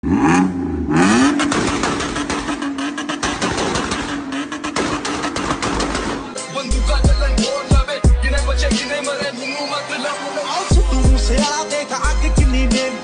बंदूका चलन बोल लवे, गिने बचे गिने मरे, मुंह मत ला। तू से आ देख आग किन्नी ने